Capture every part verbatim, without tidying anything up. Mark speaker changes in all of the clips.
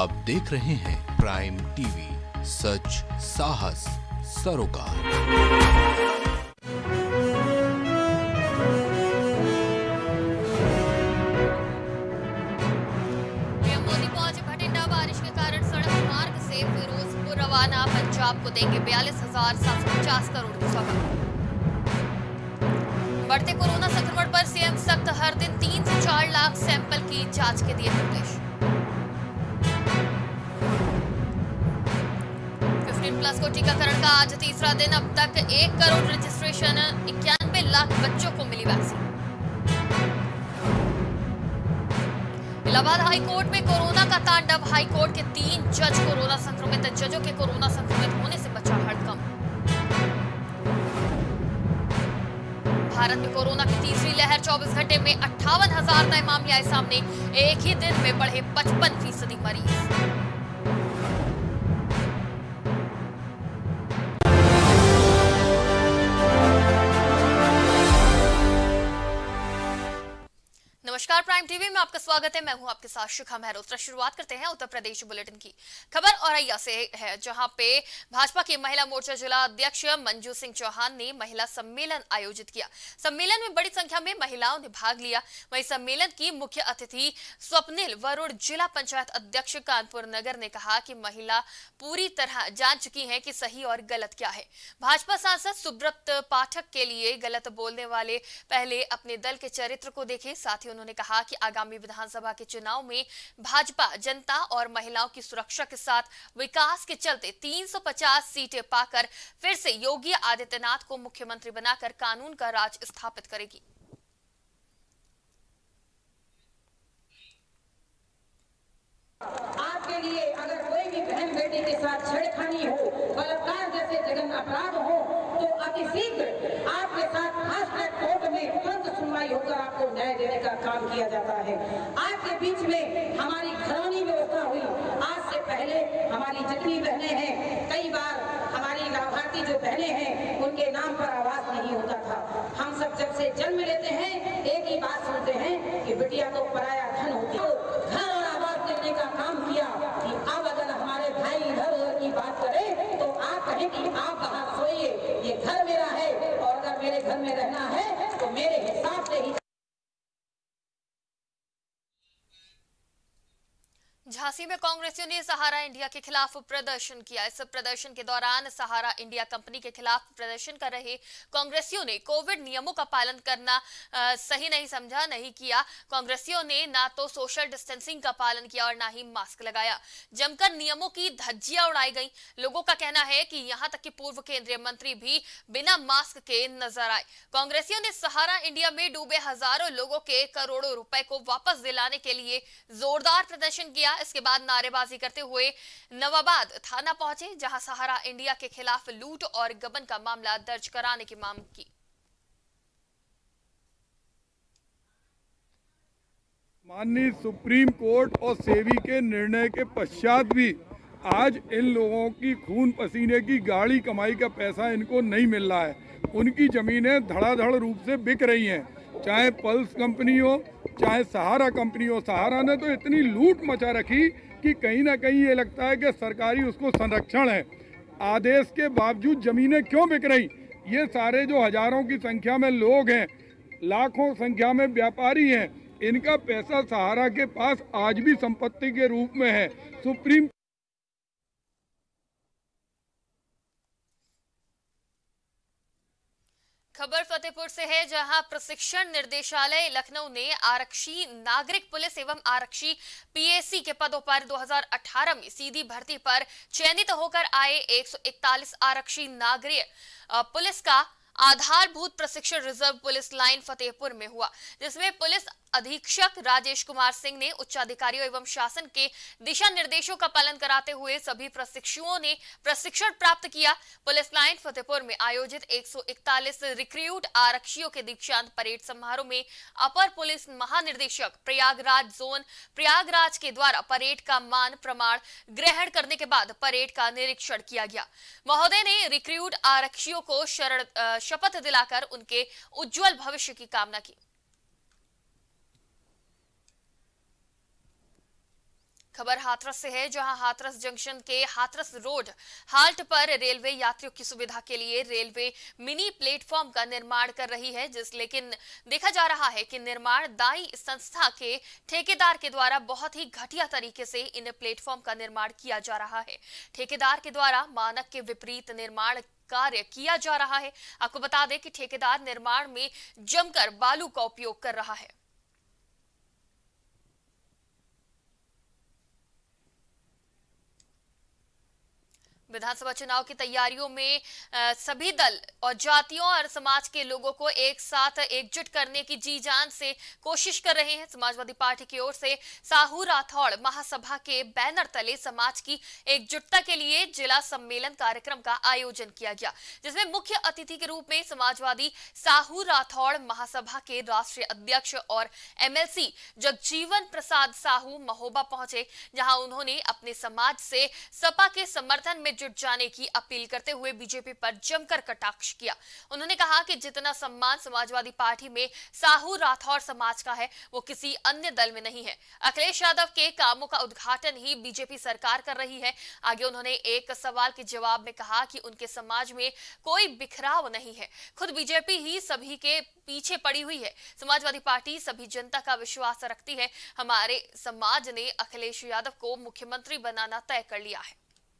Speaker 1: आप देख रहे हैं प्राइम टीवी, सच साहस सरोकार।
Speaker 2: पीएम मोदी पहुंचे भटिंडा। बारिश के कारण सड़क मार्ग से फिरोजपुर रवाना। पंजाब को देंगे बयालीस हजार सात सौ पचास करोड़ की सौगात। बढ़ते कोरोना संक्रमण पर सीएम सख्त। हर दिन तीन से चार लाख सैंपल की जांच के दिए निर्देश। पंद्रह प्लस को टीकाकरण का आज तीसरा दिन। अब तक एक करोड़ रजिस्ट्रेशन। इक्यानवे लाख बच्चों को मिली वैक्सीन। इलाहाबाद हाईकोर्ट में कोरोना का तांडव। हाईकोर्ट के तीन जज कोरोना संक्रमित। जजों के कोरोना संक्रमित होने से बचा हड़कंप। भारत में कोरोना की तीसरी लहर। चौबीस घंटे में अट्ठावन हजार नए मामले आए सामने। एक ही दिन में बढ़े पचपन फीसदी मरीज। नमस्कार, प्राइम टीवी में आपका स्वागत है। मैं हूं आपके साथ शिखा मेहरोत्रा। शुरुआत करते हैं उत्तर प्रदेश बुलेटिन की। खबर औरैया से है, जहां पे भाजपा की महिला मोर्चा जिला अध्यक्ष मंजू सिंह चौहान ने महिला सम्मेलन आयोजित किया। सम्मेलन में बड़ी संख्या में महिलाओं ने भाग लिया। वहीं सम्मेलन की मुख्य अतिथि स्वप्निल वरुण जिला पंचायत अध्यक्ष कानपुर नगर ने कहा कि महिला पूरी तरह जान चुकी है कि सही और गलत क्या है। भाजपा सांसद सुब्रत पाठक के लिए गलत बोलने वाले पहले अपने दल के चरित्र को देखें। साथ ही उन्होंने कहा कि आगामी विधानसभा के चुनाव में भाजपा जनता और महिलाओं की सुरक्षा के साथ विकास के चलते तीन सौ पचास सीटें पाकर फिर से योगी आदित्यनाथ को मुख्यमंत्री बनाकर कानून का राज स्थापित करेगी।
Speaker 3: आपके लिए अगर कोई भी बहन बेटी के साथ छेड़खानी हो, बलात्कार जैसे जघन्य अपराध हो, तो अति शीघ्र आपके साथ फास्ट ट्रैक कोर्ट में तुरंत सुनवाई होकर आपको न्याय देने का काम किया जाता है। आपके बीच में हमारी घरौनी व्यवस्था हुई। आज से पहले हमारी जितनी बहनें हैं, कई बार हमारी लाभार्थी जो बहनें हैं, उनके नाम पर आवाज नहीं होता था। हम सब जब से जन्म लेते हैं, एक ही बात सुनते हैं कि बिटिया तो पराया धन होती है। घर और आवाज देने का काम किया कि अब अगर हमारे भाई इधर उधर की बात करें तो आप कहें कि आप बाहर सोइए, ये घर मेरा है और अगर मेरे घर में रहना है तो मेरे हिसाब से ही।
Speaker 2: झांसी में कांग्रेसियों ने सहारा इंडिया के खिलाफ प्रदर्शन किया। इस प्रदर्शन के दौरान सहारा इंडिया कंपनी के खिलाफ प्रदर्शन कर रहे कांग्रेसियों ने कोविड नियमों का पालन करना आ, सही नहीं समझा, नहीं किया। कांग्रेसियों ने ना तो सोशल डिस्टेंसिंग का पालन किया और ना ही मास्क लगाया। जमकर नियमों की धज्जियां उड़ाई गई। लोगों का कहना है कि यहां तक कि पूर्व केंद्रीय मंत्री भी बिना मास्क के नजर आए। कांग्रेसियों ने सहारा इंडिया में डूबे हजारों लोगों के करोड़ों रुपए को वापस दिलाने के लिए जोरदार प्रदर्शन किया। इसके बाद नारेबाजी करते हुए नवाबाद थाना पहुंचे, जहां सहारा इंडिया के खिलाफ लूट और गबन का मामला दर्ज कराने की मांग की।
Speaker 4: माननीय सुप्रीम कोर्ट और सेबी के निर्णय के पश्चात भी आज इन लोगों की खून पसीने की गाढ़ी कमाई का पैसा इनको नहीं मिल रहा है। उनकी जमीनें धड़ाधड़ रूप से बिक रही हैं, चाहे पल्स कंपनी हो चाहे सहारा कंपनी हो। सहारा ने तो इतनी लूट मचा रखी कि कहीं ना कहीं ये लगता है कि सरकारी उसको संरक्षण है। आदेश के बावजूद जमीनें क्यों बिक रही? ये सारे जो हजारों की संख्या में लोग हैं, लाखों संख्या में व्यापारी हैं, इनका पैसा सहारा के पास आज भी संपत्ति के रूप में है। सुप्रीम
Speaker 2: खबर फतेहपुर से है, जहां प्रशिक्षण निर्देशालय लखनऊ ने आरक्षी नागरिक पुलिस एवं आरक्षी पीएसी के पदों पर दो हज़ार अठारह में सीधी भर्ती पर चयनित होकर आए एक सौ इकतालीस आरक्षी नागरिक पुलिस का आधारभूत प्रशिक्षण रिजर्व पुलिस लाइन फतेहपुर में हुआ, जिसमें पुलिस अधीक्षक राजेश कुमार सिंह ने उच्चाधिकारियों एवं शासन के दिशा निर्देशों का पालन कराते हुए सभी प्रशिक्षुओं ने प्रशिक्षण प्राप्त किया। पुलिस लाइन फतेहपुर में आयोजित एक सौ इकतालीस रिक्रूट आरक्षियों के दीक्षांत परेड समारोह में अपर पुलिस महानिदेशक प्रयागराज जोन प्रयागराज के द्वारा परेड का मान प्रमाण ग्रहण करने के बाद परेड का निरीक्षण किया गया। महोदय ने रिक्रूट आरक्षियों को शरण शपथ दिलाकर उनके उज्जवल भविष्य की कामना की। खबर हाथरस से है, जहां हाथरस जंक्शन के हाथरस रोड हाल्ट पर रेलवे यात्रियों की सुविधा के लिए रेलवे मिनी प्लेटफॉर्म का निर्माण कर रही है, जिस लेकिन देखा जा रहा है कि निर्माण दाई संस्था के ठेकेदार के द्वारा बहुत ही घटिया तरीके से इन प्लेटफॉर्म का निर्माण किया जा रहा है। ठेकेदार के द्वारा मानक के विपरीत निर्माण कार्य किया जा रहा है। आपको बता दें कि ठेकेदार निर्माण में जमकर बालू का उपयोग कर रहा है। विधानसभा चुनाव की तैयारियों में आ, सभी दल और जातियों और समाज के लोगों को एक साथ एकजुट करने की जी जान से कोशिश कर रहे हैं। समाजवादी पार्टी की ओर से साहू राठौड़ महासभा के बैनर तले समाज की एकजुटता के लिए जिला सम्मेलन कार्यक्रम का आयोजन किया गया, जिसमें मुख्य अतिथि के रूप में समाजवादी साहू राठौड़ महासभा के राष्ट्रीय अध्यक्ष और एमएलसी जगजीवन प्रसाद साहू महोबा पहुंचे, जहां उन्होंने अपने समाज से सपा के समर्थन में जुट जाने की अपील करते हुए बीजेपी पर जमकर कटाक्ष किया। उन्होंने कहा कि जितना सम्मान समाजवादी पार्टी में साहू राठौड़ समाज का है, वो किसी अन्य दल में नहीं है। अखिलेश यादव के कामों का उद्घाटन ही बीजेपी सरकार कर रही है। आगे उन्होंने एक सवाल के जवाब में कहा कि उनके समाज में कोई बिखराव नहीं है, खुद बीजेपी ही सभी के पीछे पड़ी हुई है। समाजवादी पार्टी सभी जनता का विश्वास रखती है। हमारे समाज ने अखिलेश यादव को मुख्यमंत्री बनाना तय कर लिया है।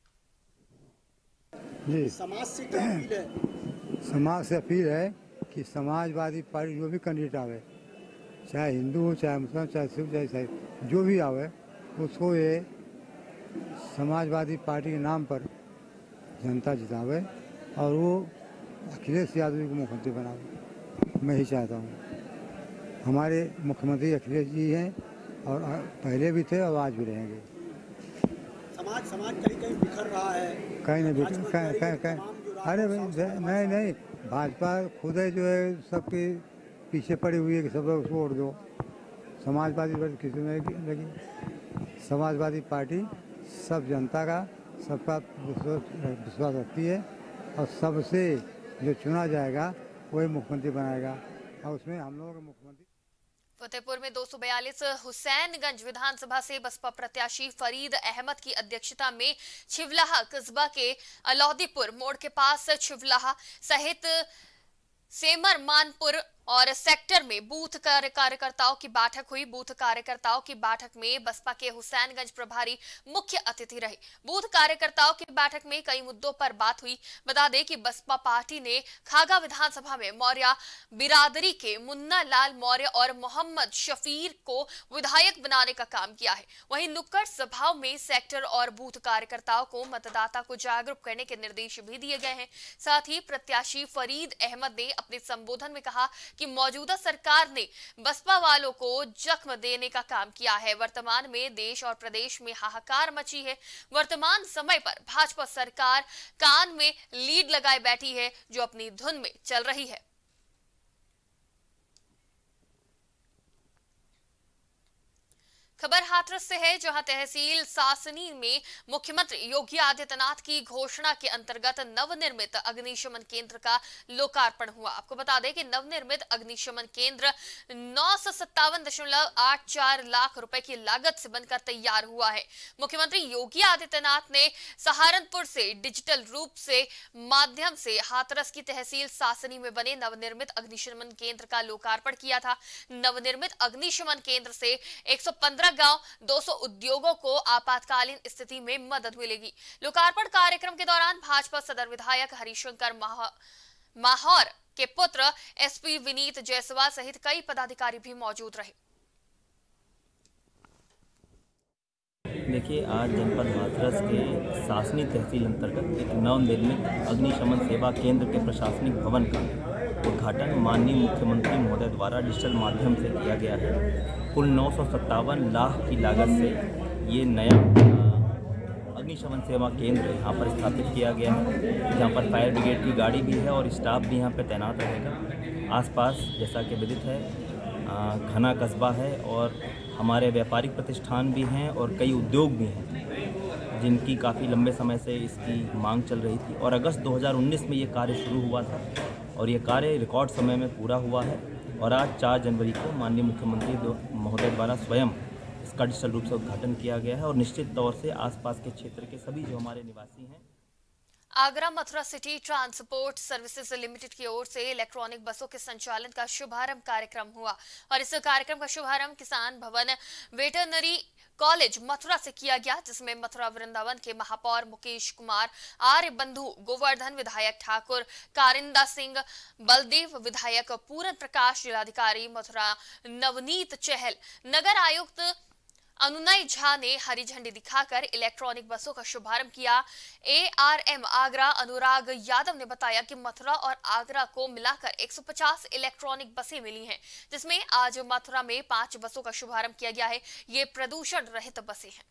Speaker 5: जी समाज से क्या अपील है? समाज से अपील है कि समाजवादी पार्टी जो भी कैंडिडेट आवे, चाहे हिंदू हो, चाहे मुसलमान, चाहे सिख, चाहे ईसाई, जो भी आवे, उसको ये समाजवादी पार्टी के नाम पर जनता जितावे और वो अखिलेश यादव को मुख्यमंत्री बनावे। मैं ही चाहता हूँ। हमारे मुख्यमंत्री अखिलेश जी हैं और पहले भी थे और आज भी रहेंगे। समाज समाज कहीं कहीं बिखर रहा है, कहीं नहीं बिखर, कहीं कहीं कहीं अरे भाई नहीं नहीं भाजपा खुद है जो है सबके पीछे पड़ी हुई है कि सब लोग उसको वोट दो। समाजवादी पार्टी किसी में लगी। समाजवादी पार्टी सब जनता का सबका विश्वास रखती है और सबसे जो चुना जाएगा वही मुख्यमंत्री बनाएगा और उसमें हम लोगों के मुख्यमंत्री।
Speaker 2: फतेहपुर में दो सौ बयालीस हुसैनगंज विधानसभा से बसपा प्रत्याशी फरीद अहमद की अध्यक्षता में छिवलाहा कस्बा के अलौदीपुर मोड़ के पास छिवलाहा सहित सेमर मानपुर और सेक्टर में बूथ कार्यकर्ताओं की बैठक हुई। बूथ कार्यकर्ताओं की बैठक में बसपा के हुसैनगंज प्रभारी मुख्य अतिथि रहे। बूथ कार्यकर्ताओं की बैठक में कई मुद्दों पर बात हुई। बता दें कि बसपा पार्टी ने खागा विधानसभा में मौर्य बिरादरी के मुन्ना लाल मौर्य और मोहम्मद शफीर को विधायक बनाने का काम किया है। वहीं नुक्कड़ सभाओं में सेक्टर और बूथ कार्यकर्ताओं को मतदाता को जागरूक करने के निर्देश भी दिए गए हैं। साथ ही प्रत्याशी फरीद अहमद ने अपने संबोधन में कहा कि मौजूदा सरकार ने बसपा वालों को जख्म देने का काम किया है। वर्तमान में देश और प्रदेश में हाहाकार मची है। वर्तमान समय पर भाजपा सरकार कान में लीड लगाए बैठी है, जो अपनी धुन में चल रही है। खबर हाथरस से है, जहां तहसील सासनी में मुख्यमंत्री योगी आदित्यनाथ की घोषणा के अंतर्गत नवनिर्मित अग्निशमन केंद्र का लोकार्पण हुआ। आपको बता दें कि नवनिर्मित अग्निशमन केंद्र नौ सौ सत्तावन दशमलव आठ चार लाख रुपए की लागत से बनकर तैयार हुआ है। मुख्यमंत्री योगी आदित्यनाथ ने सहारनपुर से डिजिटल रूप से माध्यम से हाथरस की तहसील सासनी में बने नवनिर्मित अग्निशमन केंद्र का लोकार्पण किया था। नवनिर्मित अग्निशमन केंद्र से एक सौ पंद्रह गांव, दो सौ उद्योगों को आपातकालीन स्थिति में मदद मिलेगी। लोकार्पण कार्यक्रम के दौरान भाजपा सदर विधायक हरिशंकर माहौर के पुत्र एसपी विनीत जायसवाल सहित कई पदाधिकारी भी मौजूद रहे।
Speaker 6: देखिए, आज जनपद हाथरस के सासनी तहसील अंतर्गत एक नवनिर्मित अग्निशमन सेवा केंद्र के प्रशासनिक भवन का उद्घाटन माननीय मुख्यमंत्री महोदय द्वारा डिजिटल माध्यम से किया गया है। कुल नौ सौ सत्तावन लाख की लागत से ये नया अग्निशमन सेवा केंद्र यहाँ पर स्थापित किया गया है, जहाँ पर फायर ब्रिगेड की गाड़ी भी है और स्टाफ भी यहाँ पर तैनात रहेगा। आसपास जैसा कि विदित है घना कस्बा है और हमारे व्यापारिक प्रतिष्ठान भी हैं और कई उद्योग भी हैं, जिनकी काफ़ी लंबे समय से इसकी मांग चल रही थी और अगस्त दो हज़ार उन्नीस में ये कार्य शुरू हुआ था और ये कार्य रिकॉर्ड समय में पूरा हुआ है। और आज चार जनवरी को माननीय मुख्यमंत्री महोदय द्वारा स्वयं इसका डिजिटल रूप से उद्घाटन किया गया है और निश्चित तौर से आसपास के क्षेत्र के सभी जो हमारे निवासी हैं।
Speaker 2: Agra Mathura city transport services limited की ओर से इलेक्ट्रॉनिक बसों के संचालन का शुभारंभ कार्यक्रम हुआ और इस कार्यक्रम का शुभारंभ किसान भवन वेटरनरी कॉलेज मथुरा से किया गया, जिसमें मथुरा वृंदावन के महापौर मुकेश कुमार, आर्य बंधु गोवर्धन, विधायक ठाकुर कारिंदा सिंह, बलदेव विधायक पूरन प्रकाश, जिलाधिकारी मथुरा नवनीत चहल, नगर आयुक्त अनुनय झा ने हरी झंडी दिखाकर इलेक्ट्रॉनिक बसों का शुभारंभ किया। एआरएम आगरा अनुराग यादव ने बताया कि मथुरा और आगरा को मिलाकर एक सौ पचास इलेक्ट्रॉनिक बसें मिली हैं, जिसमें आज मथुरा में पांच बसों का शुभारंभ किया गया है। ये प्रदूषण रहित बसें हैं।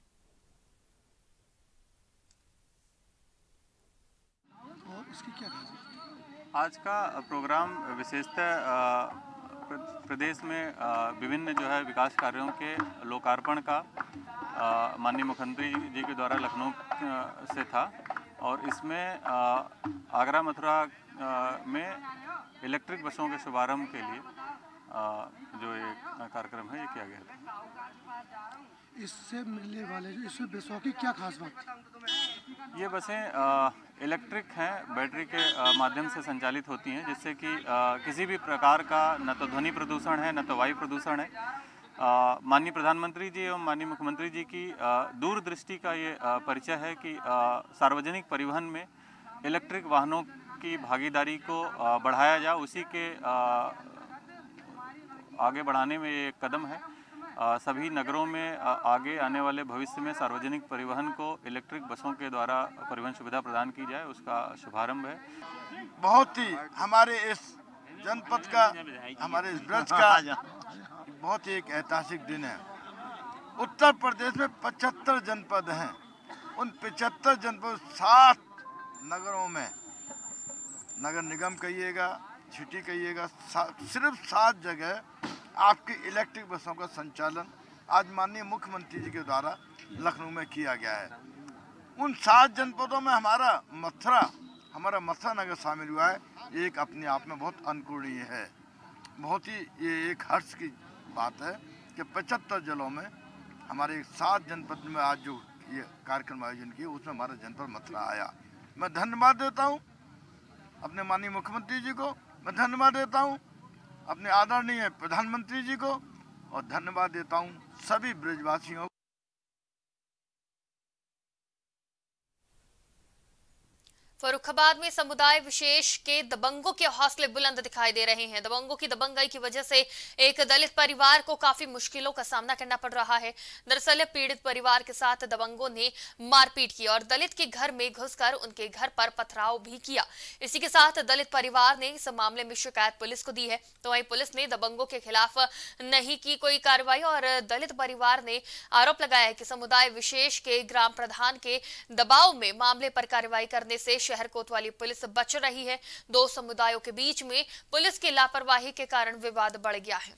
Speaker 7: आज का प्रोग्राम विशेषतः प्रदेश में विभिन्न जो है विकास कार्यों के लोकार्पण का माननीय मुख्यमंत्री जी के द्वारा लखनऊ से था और इसमें आगरा मथुरा में इलेक्ट्रिक बसों के शुभारंभ के लिए जो एक कार्यक्रम है ये किया गया था।
Speaker 8: इससे मिलने वाले इसमें बसों की क्या खास बात है?
Speaker 7: ये बसें इलेक्ट्रिक हैं, बैटरी के माध्यम से संचालित होती हैं, जिससे कि किसी भी प्रकार का न तो ध्वनि प्रदूषण है न तो वायु प्रदूषण है। माननीय प्रधानमंत्री जी एवं माननीय मुख्यमंत्री जी की दूरदृष्टि का ये परिचय है कि सार्वजनिक परिवहन में इलेक्ट्रिक वाहनों की भागीदारी को बढ़ाया जाए, उसी के आगे बढ़ाने में ये कदम है। आ, सभी नगरों में आ, आगे आने वाले भविष्य में सार्वजनिक परिवहन को इलेक्ट्रिक बसों के द्वारा परिवहन सुविधा प्रदान की जाए, उसका शुभारंभ है।
Speaker 9: बहुत ही हमारे इस जनपद का, हमारे इस ब्रज का बहुत ही एक ऐतिहासिक दिन है। उत्तर प्रदेश में पचहत्तर जनपद हैं, उन पचहत्तर जनपद सात नगरों में, नगर निगम कहिएगा, सिटी कहिएगा, सिर्फ सात जगह आपकी इलेक्ट्रिक बसों का संचालन आज माननीय मुख्यमंत्री जी के द्वारा लखनऊ में किया गया है। उन सात जनपदों में हमारा मथुरा हमारा मथुरा नगर शामिल हुआ है। ये एक अपने आप में बहुत अनुकरणीय है। बहुत ही ये एक हर्ष की बात है कि पचहत्तर जिलों में हमारे सात जनपद में आज जो ये कार्यक्रम आयोजन किया उसमें हमारा जनपद मथुरा आया। मैं धन्यवाद देता हूँ अपने माननीय मुख्यमंत्री जी को, मैं धन्यवाद देता हूँ अपने आदरणीय प्रधानमंत्री जी को और धन्यवाद देता हूँ सभी ब्रजवासियों को।
Speaker 2: फर्रुखाबाद में समुदाय विशेष के दबंगों के हौसले बुलंद दिखाई दे रहे हैं। दबंगों की दबंगई की वजह से एक दलित परिवार को काफी मुश्किलों का सामना करना पड़ रहा है। दरअसल पीड़ित परिवार के साथ दबंगों ने मारपीट की और दलित के घर में घुसकर उनके घर पर पथराव भी किया। इसी के साथ दलित परिवार ने इस मामले में शिकायत पुलिस को दी है, तो वहीं पुलिस ने दबंगों के खिलाफ नहीं की कोई कार्रवाई और दलित परिवार ने आरोप लगाया है कि समुदाय विशेष के ग्राम प्रधान के दबाव में मामले पर कार्रवाई करने से शहर कोतवाली पुलिस बच रही है। दो समुदायों के बीच में पुलिस की लापरवाही के कारण विवाद बढ़ गया है।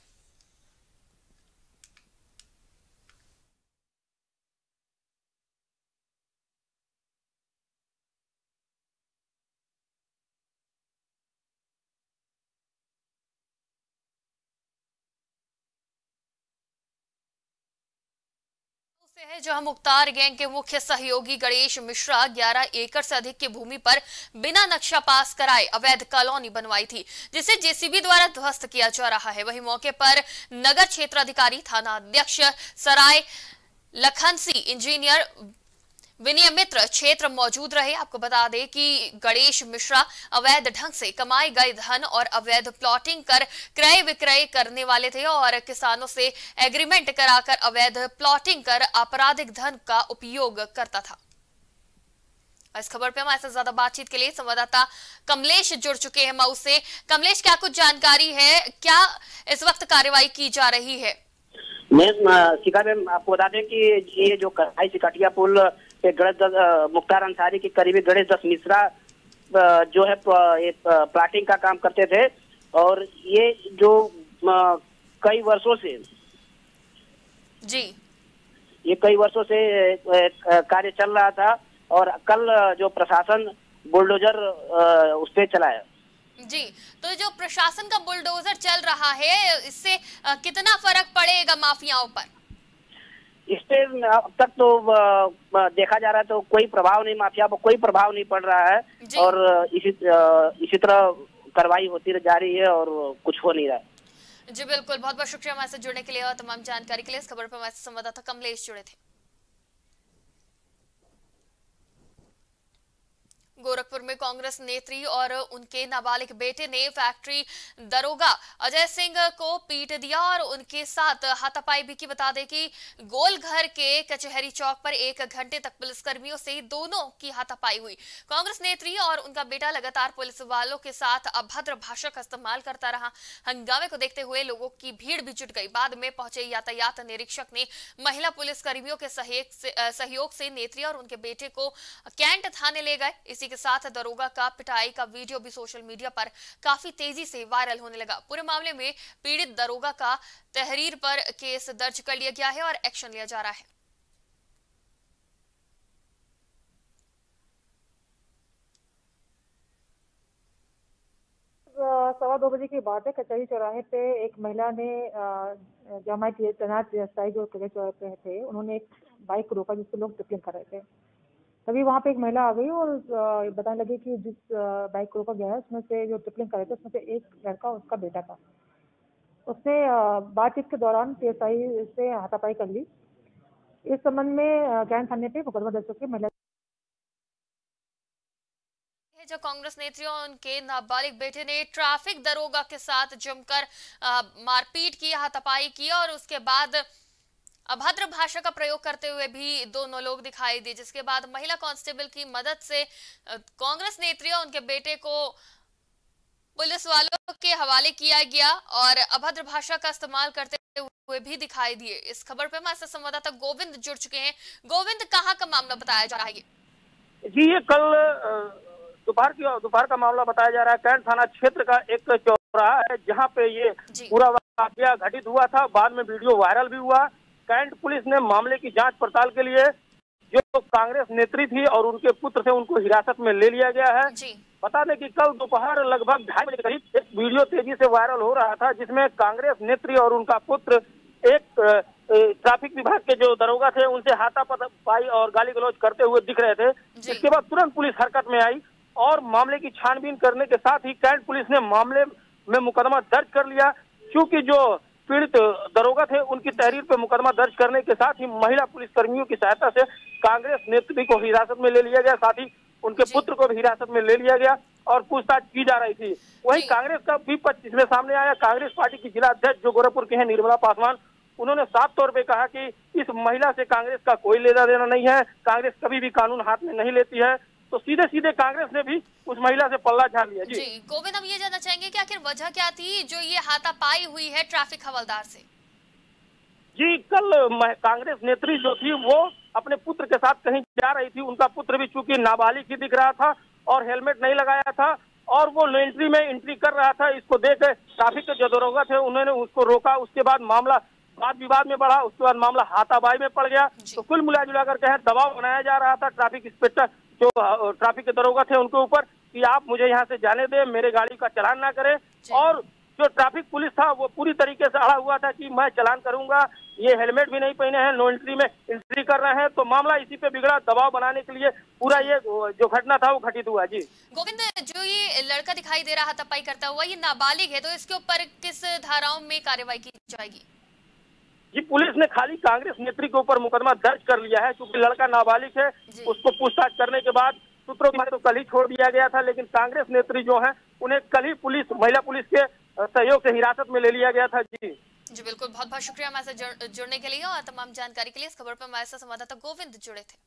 Speaker 2: है जहां मुख्तार गैंग के मुख्य सहयोगी गणेश मिश्रा ग्यारह एकड़ से अधिक की भूमि पर बिना नक्शा पास कराए अवैध कॉलोनी बनवाई थी, जिसे जेसीबी द्वारा ध्वस्त किया जा रहा है। वहीं मौके पर नगर क्षेत्र अधिकारी, थाना अध्यक्ष सराय लखनसी, इंजीनियर विनय मित्र क्षेत्र मौजूद रहे। आपको बता दें कि गणेश मिश्रा अवैध ढंग से कमाए गए धन और अवैध प्लॉटिंग कर क्रय विक्रय करने वाले थे और किसानों से एग्रीमेंट कराकर अवैध प्लॉटिंग कर आपराधिक धन का उपयोग करता था। इस खबर पे हमारे साथ ज्यादा बातचीत के लिए संवाददाता कमलेश जुड़ चुके हैं मऊ से। कमलेश, क्या कुछ जानकारी है, क्या इस वक्त कार्रवाई की जा रही है?
Speaker 10: मैं शिका में आपको बता दें कि ये जो कढ़ाई से कटिया पुल गणेश मुख्तार अंसारी के करीबी गणेश दत्त मिश्रा जो है प्लाटिंग का काम करते थे और ये जो कई वर्षों से
Speaker 2: जी
Speaker 10: ये कई वर्षों से कार्य चल रहा था और कल जो प्रशासन बुलडोजर उस पे चलाया।
Speaker 2: जी, तो जो प्रशासन का बुलडोजर चल रहा है इससे कितना फर्क पड़ेगा माफियाओं पर?
Speaker 10: इस पे अब तक तो देखा जा रहा है तो कोई प्रभाव नहीं, माफिया पर कोई प्रभाव नहीं पड़ रहा है और इसी इसी तरह कार्रवाई होती जा रही है और कुछ हो नहीं रहा है।
Speaker 2: जी बिल्कुल, बहुत बहुत शुक्रिया हमारे साथ जुड़ने के लिए और तमाम जानकारी के लिए। इस खबर पर हमारे संवाददाता कमलेश जुड़े थे। गोरखपुर में कांग्रेस नेत्री और उनके नाबालिग बेटे ने फैक्ट्री दरोगा अजय सिंह को पीट दिया और उनके साथ हाथापाई भी की। बता दें कि गोलघर के कचहरी चौक पर एक घंटे तक पुलिसकर्मियों से दोनों की हाथापाई हुई। कांग्रेस नेत्री और उनका बेटा लगातार पुलिस वालों के साथ अभद्र भाषा का इस्तेमाल करता रहा। हंगामे को देखते हुए लोगों की भीड़ भी जुट गई। बाद में पहुंचे यातायात निरीक्षक ने महिला पुलिसकर्मियों के सहयोग से नेत्री और उनके बेटे को कैंट थाने ले गए। इसी के साथ दरोगा का पिटाई का वीडियो भी सोशल मीडिया पर काफी तेजी से वायरल होने लगा। पूरे मामले में पीड़ित दरोगा का तहरीर पर केस दर्ज कर लिया गया है और एक्शन लिया जा रहा है।
Speaker 11: सवा दो बजे की बात है, कचहरी चौराहे पे एक महिला ने जो हमारे तैनात एसआई जो कचहरी चौराहे पे थे, उन्होंने एक बाइक को रोका जिससे लोग ट्रिपलिंग कर रहे थे। तभी वहाँ पे एक महिला आ गई और बताने लगी कि जिस बाइक को रोका गया है उसमें से जो ट्रिपलिंग कर रहे थे उसमें से एक लड़का उसका बेटा था। उसने बातचीत के दौरान पीएसआई से हाथापाई कर ली। इस संबंध में कैंट थाने पे मुकदमा दर्ज करके महिला
Speaker 2: जो कांग्रेस नेत्रियों उनके नाबालिग बेटे ने ट्रैफिक दरोगा के साथ जमकर मारपीट की, हाथापाई की और उसके बाद अभद्र भाषा का प्रयोग करते हुए भी दोनों लोग दिखाई दिए, जिसके बाद महिला कांस्टेबल की मदद से कांग्रेस नेत्री और उनके बेटे को पुलिस वालों के हवाले किया गया और अभद्र भाषा का इस्तेमाल करते हुए भी दिखाई दिए। इस खबर पर हमारे संवाददाता गोविंद जुड़ चुके हैं। गोविंद, कहां का मामला बताया जा रहा है?
Speaker 12: जी, ये कल दोपहर की दोपहर का मामला बताया जा रहा है। कैंट थाना क्षेत्र का एक चौराहा है जहां पे ये पूरा वाकया घटित हुआ था। बाद में वीडियो वायरल भी हुआ। कैंट पुलिस ने मामले की जांच पड़ताल के लिए जो कांग्रेस नेत्री थी और उनके पुत्र थे उनको हिरासत में ले लिया गया है। बता दें कि कल दोपहर लगभग ढाई बजे के करीब एक वीडियो तेजी से वायरल हो रहा था जिसमें कांग्रेस नेत्री और उनका पुत्र एक ट्रैफिक विभाग के जो दरोगा थे उनसे हाथापाई और गाली गलौज करते हुए दिख रहे थे। इसके बाद तुरंत पुलिस हरकत में आई और मामले की छानबीन करने के साथ ही कैंट पुलिस ने मामले में मुकदमा दर्ज कर लिया। क्योंकि जो पीड़ित दरोगा थे उनकी तहरीर पर मुकदमा दर्ज करने के साथ ही महिला पुलिस कर्मियों की सहायता से कांग्रेस नेत्री को हिरासत में ले लिया गया, साथ ही उनके पुत्र को भी हिरासत में ले लिया गया और पूछताछ की जा रही थी। वहीं कांग्रेस का भी पक्ष इसमें सामने आया। कांग्रेस पार्टी की जिला अध्यक्ष जो गोरखपुर के हैं निर्मला पासवान, उन्होंने साफ तौर पे कहा कि इस महिला से कांग्रेस का कोई लेना देना नहीं है, कांग्रेस कभी भी कानून हाथ में नहीं लेती है। तो सीधे सीधे कांग्रेस ने भी उस महिला से पल्ला झाड़ लिया। जी,
Speaker 2: जी गोविंद, हम ये जानना चाहेंगे कि आखिर वजह क्या थी जो ये हाथापाई हुई है ट्रैफिक हवलदार से?
Speaker 12: जी, कल कांग्रेस नेत्री जो थी वो अपने पुत्र के साथ कहीं जा रही थी। उनका पुत्र भी चूंकि नाबालिग ही दिख रहा था और हेलमेट नहीं लगाया था और वो एंट्री में एंट्री कर रहा था। इसको देख ट्रैफिक के जो दरोगा थे उन्होंने उसको रोका। उसके बाद मामला वाद विवाद में बढ़ा। उसके बाद मामला हाथापाई में पड़ गया। तो कुल मिला जुला कर कहें दबाव बनाया जा रहा था ट्रैफिक इंस्पेक्टर जो ट्रैफिक के दरोगा थे उनके ऊपर कि आप मुझे यहाँ से जाने दें, मेरे गाड़ी का चालान ना करें। और जो ट्रैफिक पुलिस था वो पूरी तरीके से अड़ा हुआ था कि मैं चालान करूंगा, ये हेलमेट भी नहीं पहने हैं, नो एंट्री में एंट्री कर रहे हैं। तो मामला इसी पे बिगड़ा। दबाव बनाने के लिए पूरा ये जो घटना था वो घटित हुआ। जी
Speaker 2: गोविंद, जो ये लड़का दिखाई दे रहा था तपाई करता हुआ, ये नाबालिग है, तो इसके ऊपर किस धाराओं में कार्रवाई की जाएगी?
Speaker 12: जी, पुलिस ने खाली कांग्रेस नेत्री के ऊपर मुकदमा दर्ज कर लिया है क्योंकि लड़का नाबालिग है। उसको पूछताछ करने के बाद सूत्रों की तो कल ही छोड़ दिया गया था, लेकिन कांग्रेस नेत्री जो है उन्हें कल ही पुलिस महिला पुलिस के सहयोग से हिरासत में ले लिया गया था। जी
Speaker 2: जी बिल्कुल, बहुत बहुत शुक्रिया हमारे साथ जुड़ने के लिए और तमाम जानकारी के लिए। इस खबर पर हमारे साथ संवाददाता गोविंद जुड़े थे।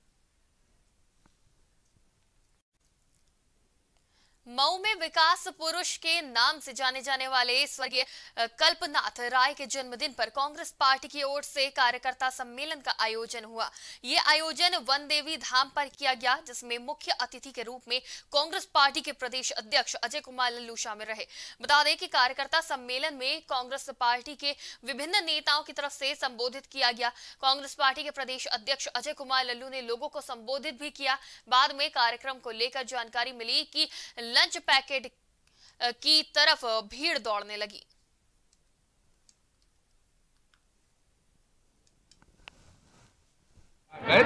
Speaker 2: मऊ में विकास पुरुष के नाम से जाने जाने वाले स्वर्गीय कल्पनाथ राय के जन्मदिन पर कांग्रेस पार्टी की ओर से कार्यकर्ता सम्मेलन का आयोजन हुआ। ये आयोजन वन देवी धाम पर किया गया, जिसमें मुख्य अतिथि के रूप में कांग्रेस पार्टी के प्रदेश अध्यक्ष अजय कुमार लल्लू शामिल रहे। बता दें कि कार्यकर्ता सम्मेलन में कांग्रेस पार्टी के विभिन्न नेताओं की तरफ से संबोधित किया गया। कांग्रेस पार्टी के प्रदेश अध्यक्ष अजय कुमार लल्लू ने लोगों को संबोधित भी किया। बाद में कार्यक्रम को लेकर जानकारी मिली कि लंच पैकेट की तरफ भीड़ दौड़ने लगी।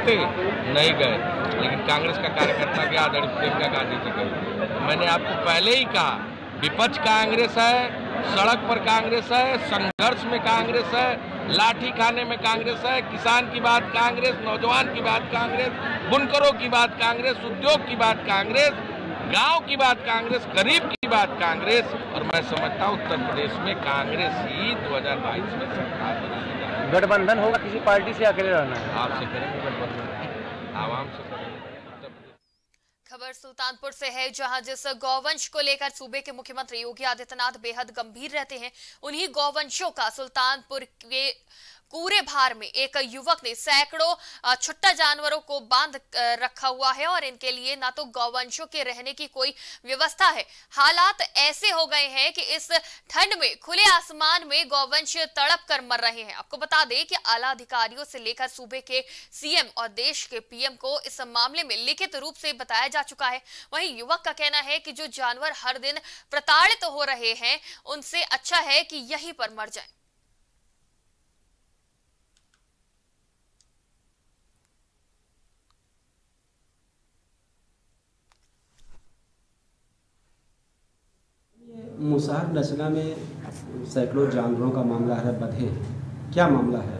Speaker 13: सकते नहीं गए, लेकिन कांग्रेस का कार्यकर्ता गया, आदरणीय प्रियंका गांधी जी गए। मैंने आपको पहले ही कहा, विपक्ष कांग्रेस है, सड़क पर कांग्रेस है, संघर्ष में कांग्रेस है, लाठी खाने में कांग्रेस है, किसान की बात कांग्रेस, नौजवान की बात कांग्रेस, बुनकरों की बात कांग्रेस, उद्योग की बात कांग्रेस, गांव की बात कांग्रेस, गरीब की बात कांग्रेस। और मैं समझता हूँ उत्तर प्रदेश में कांग्रेस ही दो हज़ार बाईस में सरकार बनेगी।
Speaker 14: गठबंधन होगा, किसी पार्टी से अकेले रहना है?
Speaker 13: आपसे करेंगे गठबंधन, आवाम से करेंगे।
Speaker 2: खबर सुल्तानपुर से है, जहां जिस गौवंश को लेकर सूबे के मुख्यमंत्री योगी आदित्यनाथ बेहद गंभीर रहते हैं, उन्हीं गौवंशों का सुल्तानपुर के कूरे भार में एक युवक ने सैकड़ों छुट्टा जानवरों को बांध रखा हुआ है और इनके लिए ना तो गौवंशों के रहने की कोई व्यवस्था है। हालात ऐसे हो गए हैं कि इस ठंड में खुले आसमान में गौवंश तड़प कर मर रहे हैं। आपको बता दें कि आला अधिकारियों से लेकर सूबे के सीएम और देश के पीएम को इस मामले में लिखित रूप से बताया जा चुका है। वहीं युवक का कहना है कि जो जानवर हर दिन प्रताड़ित हो रहे हैं, उनसे अच्छा है कि यहीं पर मर जाएं।
Speaker 15: मुसहर नचना में सैकड़ों जानवरों का मामला है, बधे, क्या मामला है?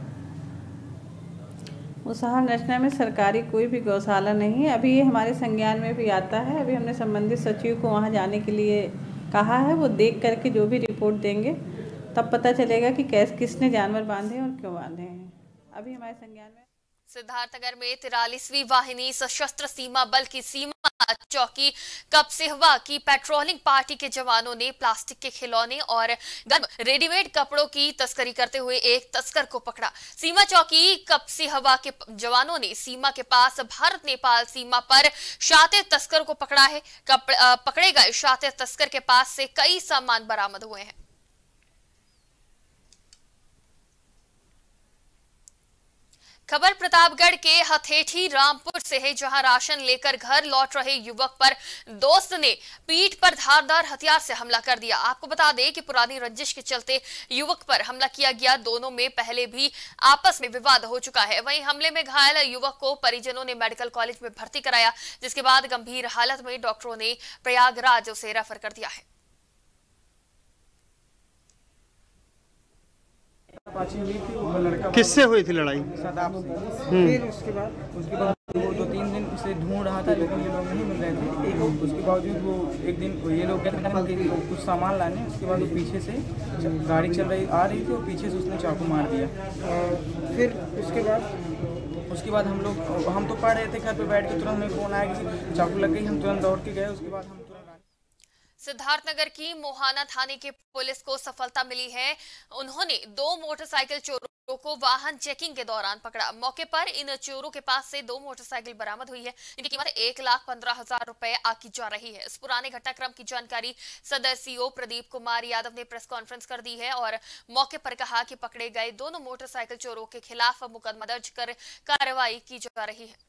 Speaker 16: मुसहर नचना में सरकारी कोई भी गौशाला नहीं है। अभी ये हमारे संज्ञान में भी आता है। अभी हमने संबंधित सचिव को वहाँ जाने के लिए कहा है। वो देख करके जो भी रिपोर्ट देंगे तब पता चलेगा कि कैसे किसने जानवर बांधे और क्यों बांधे हैं। अभी हमारे संज्ञान में
Speaker 2: सिद्धार्थनगर में तिरालीसवीं वाहिनी सशस्त्र सीमा बल की सीमा चौकी कपसिहवा की पेट्रोलिंग पार्टी के जवानों ने प्लास्टिक के खिलौने और गर्म रेडीमेड कपड़ों की तस्करी करते हुए एक तस्कर को पकड़ा। सीमा चौकी कपसिहवा के जवानों ने सीमा के पास भारत नेपाल सीमा पर शातिर तस्कर को पकड़ा है। पकड़े गए शातिर तस्कर के पास से कई सामान बरामद हुए हैं। खबर प्रतापगढ़ के हथेठी रामपुर से है, जहां राशन लेकर घर लौट रहे युवक पर दोस्त ने पीठ पर धारदार हथियार से हमला कर दिया। आपको बता दें कि पुरानी रंजिश के चलते युवक पर हमला किया गया। दोनों में पहले भी आपस में विवाद हो चुका है। वहीं हमले में घायल युवक को परिजनों ने मेडिकल कॉलेज में भर्ती कराया, जिसके बाद गंभीर हालत में डॉक्टरों ने प्रयागराज उसे रेफर कर दिया है।
Speaker 14: किससे हुई थी लड़ाई?
Speaker 17: सदाब से। फिर उसके बाद उसके बाद वो दो तीन दिन से ढूंढ रहा था, लेकिन ये लोग नहीं मिल रहे थे। एक उसके बावजूद वो एक दिन ये लोग गए कुछ सामान लाने। उसके बाद वो पीछे से गाड़ी चल रही आ रही थी और पीछे से उसने चाकू मार दिया। और फिर उसके बाद उसके बाद हम लोग हम तो पढ़ रहे थे घर पे बैठ के, तुरंत हमें फोन आया कि चाकू लग गई। हम तुरंत दौड़ के गए। उसके बाद हम
Speaker 2: सिद्धार्थनगर की मोहाना थाने की पुलिस को सफलता मिली है। उन्होंने दो मोटरसाइकिल चोरों को वाहन चेकिंग के दौरान पकड़ा। मौके पर इन चोरों के पास से दो मोटरसाइकिल बरामद हुई है, जिनकी कीमत एक लाख पंद्रह हजार रुपए आकी जा रही है। इस पुराने घटनाक्रम की जानकारी सदर सीओ प्रदीप कुमार यादव ने प्रेस कॉन्फ्रेंस कर दी है और मौके पर कहा कि पकड़े गए दोनों मोटरसाइकिल चोरों के खिलाफ मुकदमा दर्ज कर कार्रवाई की जा रही है।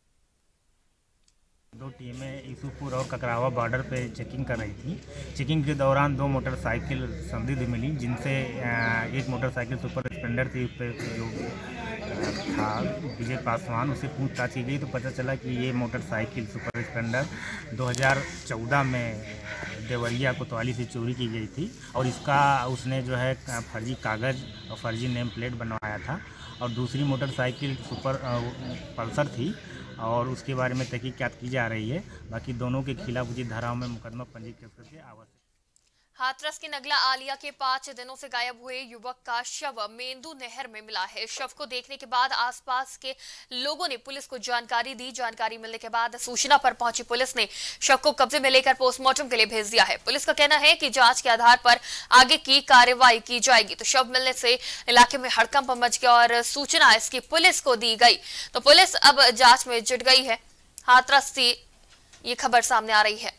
Speaker 18: दो टीमें यूसुफपुर और ककरावा बॉर्डर पे चेकिंग कर रही थी। चेकिंग के दौरान दो मोटरसाइकिल संदिग्ध मिली, जिनसे एक मोटरसाइकिल सुपर स्प्लेंडर थी, उस पर जो था विजय पासवान, उससे पूछताछ की गई तो पता चला कि ये मोटरसाइकिल सुपर स्प्लेंडर दो हज़ार चौदह में देवरिया कोतवाली से चोरी की गई थी और इसका उसने जो है फर्जी कागज़ और फर्जी नेम प्लेट बनवाया था। और दूसरी मोटरसाइकिल सुपर पल्सर थी और उसके बारे में तहकीकात की जा रही है। बाकी दोनों के खिलाफ उचित धाराओं में मुकदमा पंजीकृत करके आवश्यक।
Speaker 2: हाथरस के नगला आलिया के पांच दिनों से गायब हुए युवक का शव मेंदू नहर में मिला है। शव को देखने के बाद आसपास के लोगों ने पुलिस को जानकारी दी। जानकारी मिलने के बाद सूचना पर पहुंची पुलिस ने शव को कब्जे में लेकर पोस्टमार्टम के लिए भेज दिया है। पुलिस का कहना है कि जांच के आधार पर आगे की कार्रवाई की जाएगी। तो शव मिलने से इलाके में हड़कंप मच गया और सूचना इसकी पुलिस को दी गई, तो पुलिस अब जांच में जुट गई है। हाथरस से ये खबर सामने आ रही है।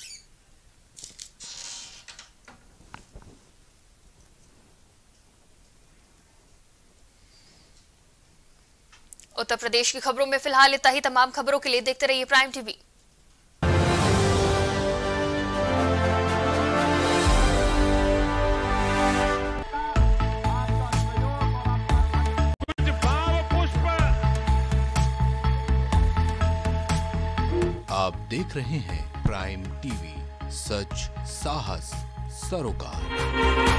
Speaker 2: उत्तर प्रदेश की खबरों में फिलहाल इतना ही। तमाम खबरों के लिए देखते रहिए प्राइम टीवी।
Speaker 1: आप देख रहे हैं प्राइम टीवी, सच साहस सरोकार।